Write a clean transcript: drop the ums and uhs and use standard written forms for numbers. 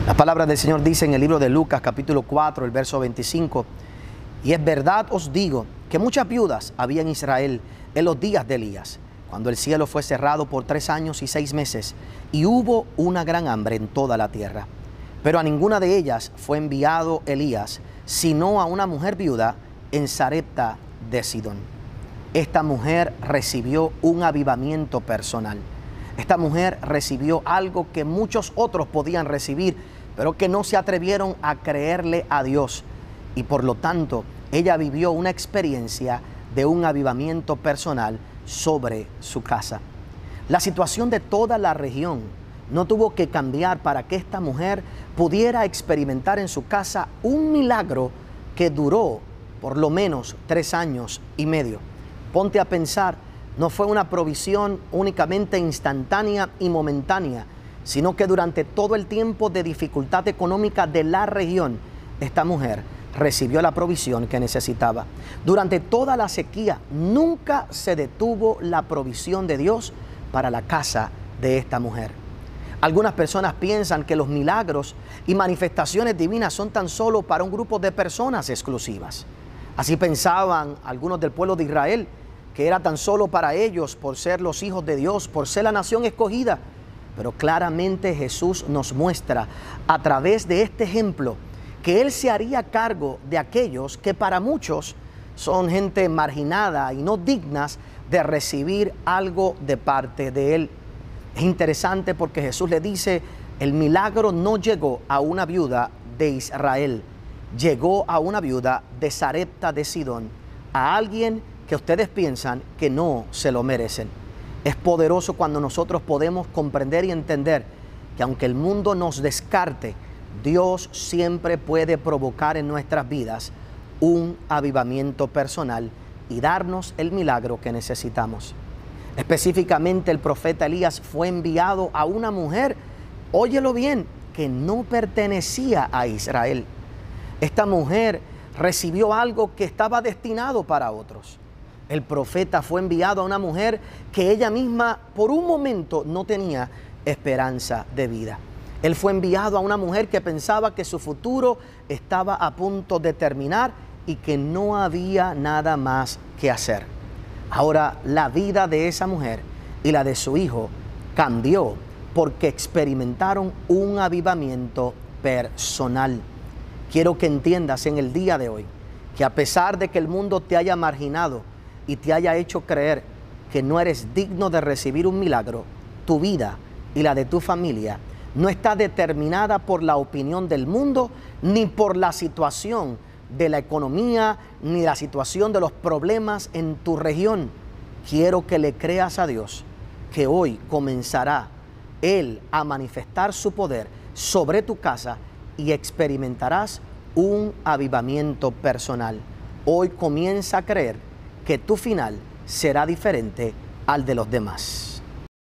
La palabra del Señor dice en el libro de Lucas capítulo 4, el verso 25: y es verdad os digo que muchas viudas había en Israel en los días de Elías, cuando el cielo fue cerrado por 3 años y 6 meses, y hubo una gran hambre en toda la tierra. Pero a ninguna de ellas fue enviado Elías, sino a una mujer viuda en Sarepta de Sidón. Esta mujer recibió un avivamiento personal. Esta mujer recibió algo que muchos otros podían recibir, pero que no se atrevieron a creerle a Dios. Y por lo tanto, ella vivió una experiencia de un avivamiento personal sobre su casa. La situación de toda la región no tuvo que cambiar para que esta mujer pudiera experimentar en su casa un milagro que duró por lo menos 3 años y medio. Ponte a pensar, no fue una provisión únicamente instantánea y momentánea, sino que durante todo el tiempo de dificultad económica de la región, esta mujer recibió la provisión que necesitaba. Durante toda la sequía, nunca se detuvo la provisión de Dios para la casa de esta mujer. Algunas personas piensan que los milagros y manifestaciones divinas son tan solo para un grupo de personas exclusivas. Así pensaban algunos del pueblo de Israel, que era tan solo para ellos por ser los hijos de Dios, por ser la nación escogida. Pero claramente Jesús nos muestra a través de este ejemplo que Él se haría cargo de aquellos que para muchos son gente marginada y no dignas de recibir algo de parte de Él. Es interesante porque Jesús le dice, el milagro no llegó a una viuda de Israel, llegó a una viuda de Sarepta de Sidón, a alguien que ustedes piensan que no se lo merecen. Es poderoso cuando nosotros podemos comprender y entender que aunque el mundo nos descarte, Dios siempre puede provocar en nuestras vidas un avivamiento personal y darnos el milagro que necesitamos. Específicamente el profeta Elías fue enviado a una mujer, óyelo bien, que no pertenecía a Israel. Esta mujer recibió algo que estaba destinado para otros. El profeta fue enviado a una mujer que ella misma por un momento no tenía esperanza de vida. Él fue enviado a una mujer que pensaba que su futuro estaba a punto de terminar y que no había nada más que hacer. Ahora la vida de esa mujer y la de su hijo cambió porque experimentaron un avivamiento personal. Quiero que entiendas en el día de hoy que a pesar de que el mundo te haya marginado y te haya hecho creer que no eres digno de recibir un milagro, tu vida y la de tu familia no está determinada por la opinión del mundo, ni por la situación de la economía, ni la situación de los problemas en tu región. Quiero que le creas a Dios, que hoy comenzará Él a manifestar su poder sobre tu casa y experimentarás un avivamiento personal. Hoy comienza a creer que tu final será diferente al de los demás.